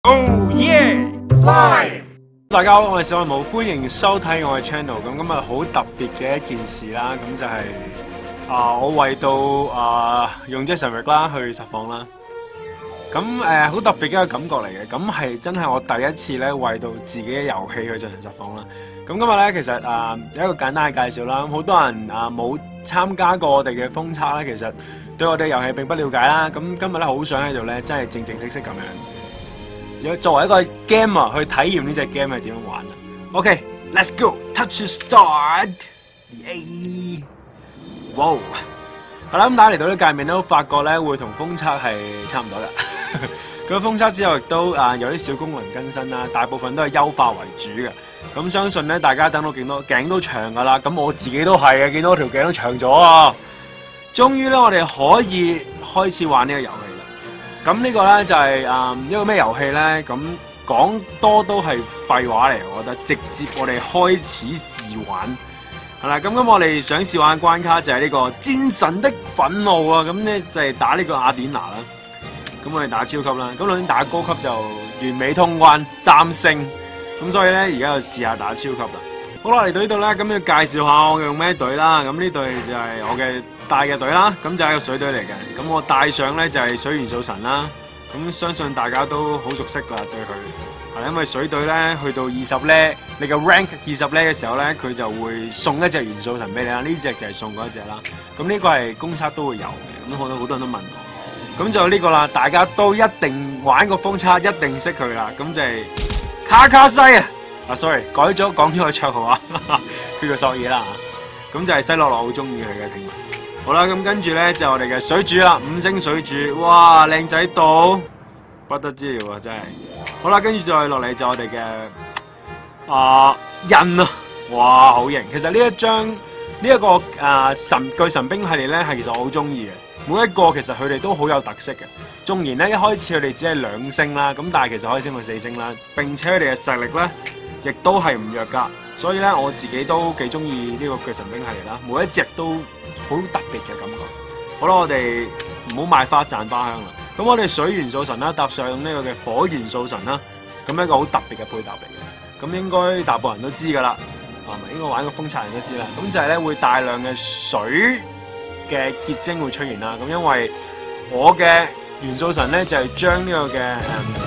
Oh yeah! Slime！ 大家好，我係小愛姆，歡迎收睇我嘅 channel。咁今日好特別嘅一件事啦，咁就係我為到用 Jason Rick 啦去實況啦。咁好特別嘅一個感覺嚟嘅，咁係真係我第一次咧為到自己嘅遊戲去進行實況啦。咁今日咧其實有一個簡單嘅介紹啦。咁好多人冇參加過我哋嘅封測咧，其實對我哋遊戲並不了解啦。咁今日咧好想喺度咧真係正正式式咁樣，作為一個 gamer 去體驗呢隻 game 係點樣玩啊 ？OK，let's go，touch to start，耶！哇！係啦，咁大家嚟到呢界面都發覺咧會同封測係差唔多嘅。咁封測之後亦都有啲小功能更新啦，大部分都係優化為主嘅。咁相信咧大家等到頸都長噶啦，咁我自己都係嘅，見到我條頸都長咗啊！終於咧我哋可以開始玩呢個遊戲啦。咁呢個咧就係一個咩遊戲咧？咁講多都係廢話嚟，我覺得直接我哋開始試玩係啦。咁我哋想試玩嘅關卡就係呢個戰神的憤怒啊！咁咧就係打呢個雅典娜啦。咁我哋打超級啦，咁頭先打高級就完美通關3星，咁所以咧而家就試下打超級啦。好啦，嚟到呢度咧，咁要介紹下我用咩隊啦。咁呢隊就係我嘅帶嘅隊啦，咁就係一個水隊嚟嘅。咁我帶上咧就係水元素神啦。咁相信大家都好熟悉噶啦，對佢係因為水隊咧去到20呢，你個 rank 20呢嘅時候咧，佢就會送一隻元素神俾你啦。呢隻就係送嗰一隻啦。咁呢個係公測都會有嘅。咁好多人都問我，咁就呢個啦，大家都一定玩過封測，一定識佢啦。咁就係卡卡西啊！sorry， 講咗個綽號啊，叫做索爾啦。咁就係西洛洛好中意佢嘅聽聞。好啦，咁跟住咧就我哋嘅水主啦，5星水主，哇，靚仔到不得之了啊，真係。好啦，跟住再落嚟就我哋嘅印啊，哇，好型。其實呢一個巨神兵系列咧，係其實我好中意嘅。每一個其實佢哋都好有特色嘅。縱然咧一開始佢哋只係2星啦，咁但係其實可以升到4星啦。並且佢哋嘅實力咧，亦都係唔弱噶。所以咧我自己都幾中意呢個巨神兵系列啦，每一隻都好特別嘅感覺。好啦，我哋唔好賣花讚花香啦。咁我哋水元素神啦，搭上呢個嘅火元素神啦，咁一個好特別嘅配搭嚟嘅。咁應該大部分人都知噶啦，應該玩個風賊人都知啦。咁就係咧會大量嘅水嘅結晶會出現啦。咁因為我嘅元素神咧就係將呢個嘅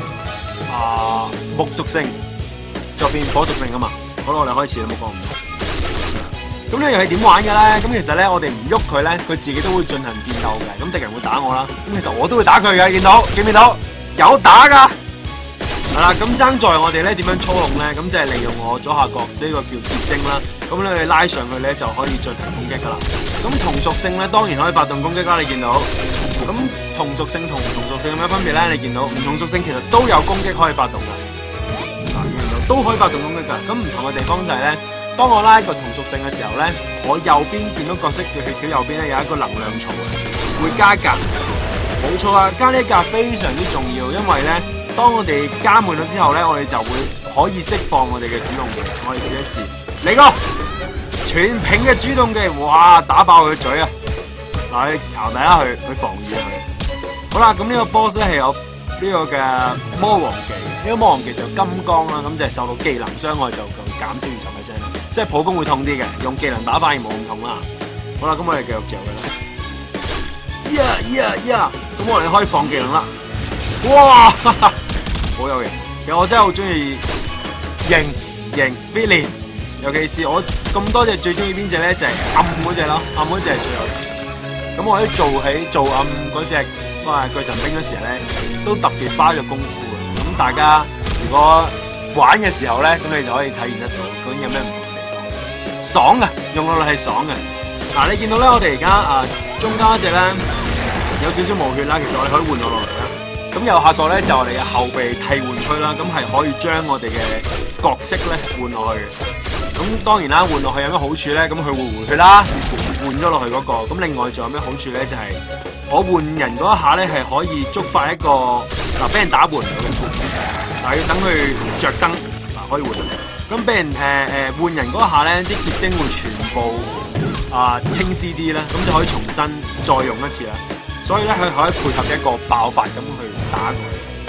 木屬性就變火屬性啊嘛。好啦，我哋開始啦，冇講咁多。咁呢樣係點玩嘅咧？咁其實咧，我哋唔喐佢咧，佢自己都會進行戰鬥嘅。咁敵人會打我啦，咁其實我都會打佢嘅。見唔見到？有打噶。係啦，咁爭在我哋咧點樣操控咧？咁就係利用我左下角呢個叫結晶啦。咁你拉上去咧就可以進行攻擊噶啦。咁同屬性咧當然可以發動攻擊啦。你見到？咁同屬性同唔同屬性有咩分別咧？你見到？唔同屬性其實都有攻擊可以發動噶。都可以發動攻擊噶。咁唔同嘅地方就係咧。當我拉一個同屬性嘅時候咧，我右邊見到角色嘅血條右邊咧有一個能量槽，會加格。冇錯啊，加呢一格非常之重要，因為咧，當我哋加滿咗之後咧，我哋就會可以釋放我哋嘅主動技。我哋試一試，嚟個全屏嘅主動技，哇！打爆佢嘴啊！嗱，你咬底下去防禦佢。好啦，咁呢個 boss 咧係有呢個嘅魔王技，呢個魔王技就金剛啦，咁就係受到技能傷害就減少20%啦。即係普攻會痛啲嘅，用技能打反而冇咁痛啦。好啦，咁我哋繼續嚼佢啦。咁我哋可以放技能啦。哇，好有型！其實我真係好中意型 Billy， 尤其是我咁多隻最中意邊隻咧，就係暗嗰隻咯，暗嗰隻係最有型。咁我喺做暗嗰隻巨神兵嗰時咧，都特別花咗功夫嘅。咁大家如果玩嘅時候咧，咁你就可以體驗得到究竟有咩唔同。爽嘅，用落去係爽嘅。嗱，你見到咧，我哋而家中間一隻咧有少少冇血啦，其實我哋可以換落嚟啦。咁右下角咧就我哋嘅後備替換區啦，咁係可以將我哋嘅角色咧換落去嘅。咁當然啦，換落去有咩好處咧？咁佢會回血啦，換咗落去嗰個。咁另外仲有咩好處咧？就係我換人嗰一下咧係可以觸發一個俾人打換咗嘅，但係要等佢着燈可以換。咁俾人換人嗰下咧，啲結晶會全部清 CD 啦，咁就可以重新再用一次啦。所以咧，佢可以配合一個爆發咁去打佢。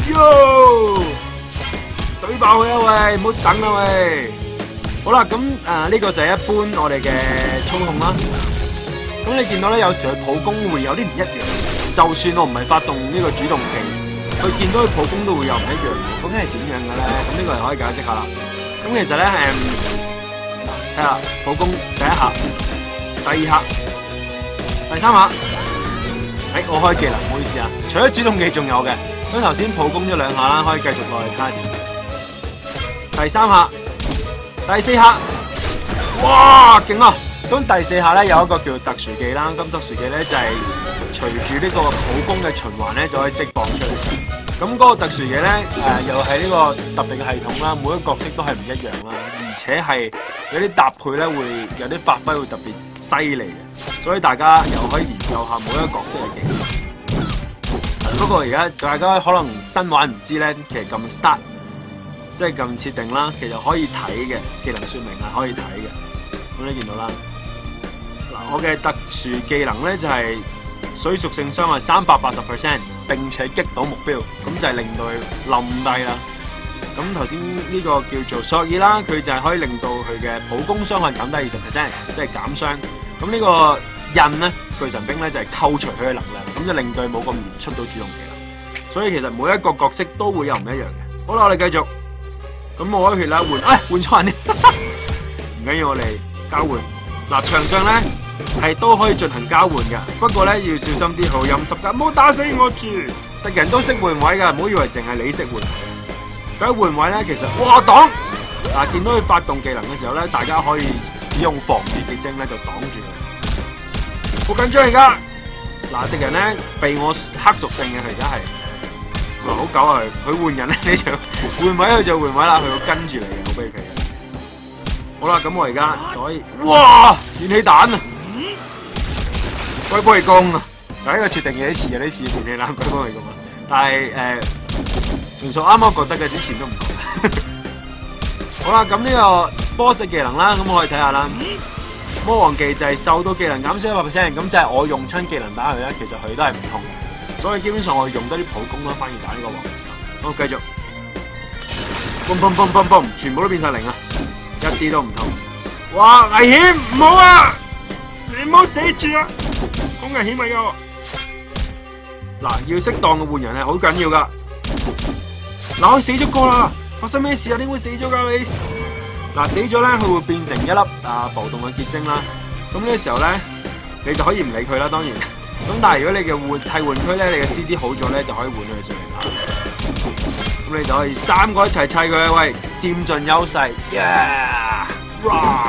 喲，懟爆佢啊喂，唔好等啦喂。好啦，咁呢個就係一般我哋嘅操控啦。咁你見到咧，有時佢普攻會有啲唔一樣。就算我唔係發動呢個主動技，佢見到佢普攻都會有唔一樣嘅。究竟係點樣嘅咧？咁呢個係可以解釋下啦。咁其實咧睇下普攻第一下、第二下、第三下。我開技能，唔好意思啊。除咗主動技仲有嘅，咁頭先普攻咗2下啦，可以繼續落去睇下點。第三下、第四下，哇，勁啊！咁第四下咧有一個叫特殊技啦，咁特殊技咧就係隨住呢個普攻嘅循環咧就可以釋放出嚟。咁嗰個特殊技咧又係呢個特別嘅系統啦，每一個角色都係唔一樣啦，而且係有啲搭配咧會有啲發揮會特別犀利嘅，所以大家又可以研究下每一個角色嘅技能。不過而家大家可能新玩唔知咧，其實撳 start 即係撳設定啦，其實可以睇嘅技能說明係可以睇嘅。咁你見到啦，嗱我嘅特殊技能咧就係水屬性傷害380%，並且擊倒目標，咁就係令到佢冧低啦。咁頭先呢個叫做索爾啦，佢就係可以令到佢嘅普攻傷害減低20%，即係減傷。咁呢個印咧，巨神兵咧就係扣除佢嘅能量，咁就令到佢冇咁易出到主動技能。所以其實每一個角色都會有唔一樣嘅。好啦，我哋繼續。咁我開血啦，換錯人添，唔緊要，我哋交換。嗱，場上咧係都可以進行交換嘅，不過咧要小心啲，好陰濕噶，唔好打死我住。敵人都識換位噶，唔好以為淨係你識換。咁換位咧，其實哇擋！嗱，見到佢發動技能嘅時候咧，大家可以使用防禦結晶咧就擋住佢。好緊張而家。嗱，敵人咧被我黑屬性嘅，佢而家係。好狗啊佢換人咧，你就換位佢就換位啦，佢會跟住你嘅，好悲劇嘅。好啦，咁我而家就可以，哇，元氣彈啊，龜波氣功啊，但係呢個設定有啲似，有啲似元氣彈龜波氣功啊，但係純屬啱啱覺得嘅，之前都唔覺。好啦，咁呢個波式技能啦，咁我可以睇下啦。魔王技就係受到技能減少100%，咁即係我用親技能打佢咧，其實佢都係唔痛嘅。所以基本上我用多啲普攻啦，反而打呢個王嘅時候。好，繼續，嘣嘣嘣嘣嘣，全部都變晒零啊，一啲都唔痛。哇，危險，唔好啊！唔好死住啊！好危險咪㗎。嗱，要適當嘅換人係好緊要噶。嗱，我死咗個啦，發生咩事啊？點會死咗噶你？嗱，死咗咧，佢會變成一粒浮動嘅結晶啦。咁呢個時候咧，你就可以唔理佢啦，當然。咁但係如果你嘅替換區咧，你嘅 CD 好咗咧，就可以換佢上嚟啦。咁你就可以3個一齊砌佢，喂，佔盡優勢 ，yeah rock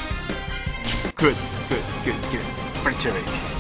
good victory 。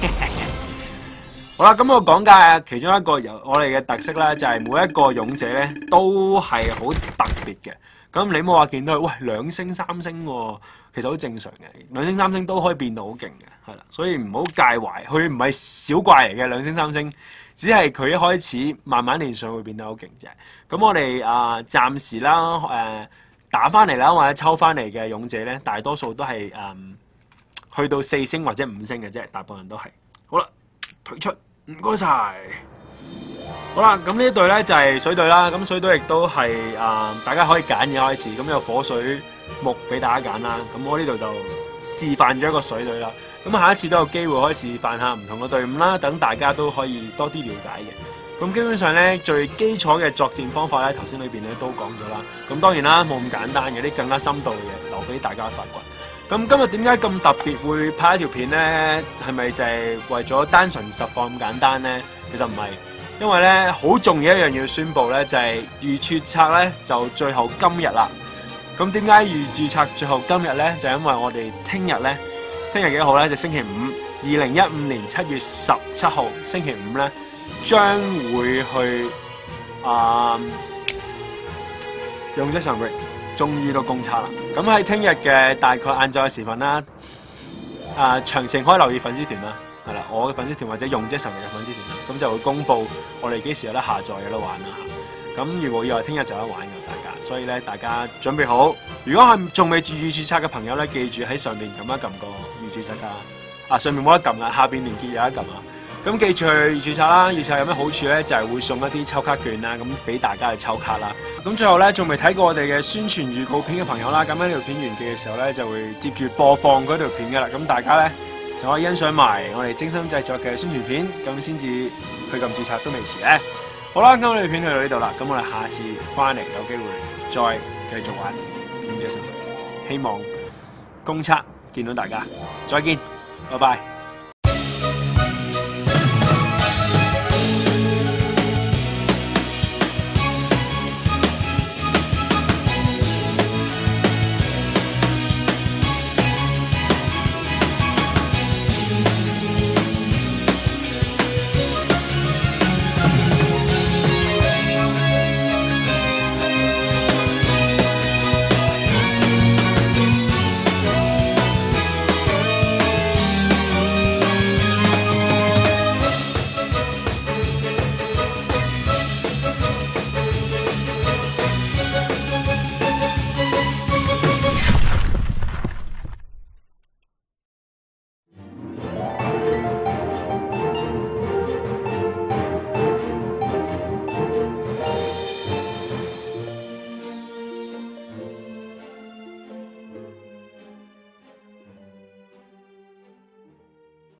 好啦，咁我講解其中一個我哋嘅特色咧，就係每一個勇者咧都係好特別嘅。咁你冇話見到佢，喂，2星3星喎，其實好正常嘅，2星3星都可以變到好勁嘅，係啦，所以唔好介懷，佢唔係小怪嚟嘅2星3星，只係佢一開始慢慢練上會變得好勁啫。咁我哋暫時啦，打翻嚟啦，或者抽翻嚟嘅勇者咧，大多數都係去到4星或者5星嘅啫，大部分人都係。好啦，退出，唔該晒。好啦，咁呢一隊咧就係水隊啦，咁水隊亦都係大家可以揀嘅開始，咁有火水木俾大家揀啦。咁我呢度就示範咗一個水隊啦，咁下一次都有機會可以示範下唔同嘅隊伍啦，等大家都可以多啲了解嘅。咁基本上咧最基礎嘅作戰方法咧，頭先裏邊咧都講咗啦。咁當然啦，冇咁簡單嘅，啲更加深度嘅嘢留俾大家發掘。咁今日點解咁特別會拍一條片咧？係咪就係為咗單純實況咁簡單咧？其實唔係。因為咧好重要一樣要宣佈咧，就係預註冊咧就最後今日啦。咁點解預註冊最後今日咧？就因為我哋聽日幾號咧？就星期五，2015年7月17號星期五咧，將會去勇者神域終於都公測啦。咁喺聽日嘅大概晏晝嘅時分啦，詳情可以留意粉絲團啦。係啦，我嘅粉絲團或者勇者神域嘅粉絲團，咁就會公佈我哋幾時有得下載有得玩啦。咁如果以為聽日就有得玩嘅大家，所以咧大家準備好。如果係仲未預註冊嘅朋友咧，記住喺上面撳一撳個預註冊㗎。上面冇得撳啦，下邊連結有得撳啊。 咁記住去註冊啦，註冊有咩好處咧？就係會送一啲抽卡券啦，咁俾大家去抽卡啦。咁最後咧，仲未睇過我哋嘅宣傳預告片嘅朋友啦，咁喺呢條片完結嘅時候咧，就會接住播放嗰條片噶啦。咁大家咧就可以欣賞埋我哋精心製作嘅宣傳片，咁先至去撳註冊都未遲咧。好啦，咁我哋片去到呢度啦，咁我哋下次翻嚟有機會再繼續玩勇者神域，希望公測見到大家，再見，拜拜。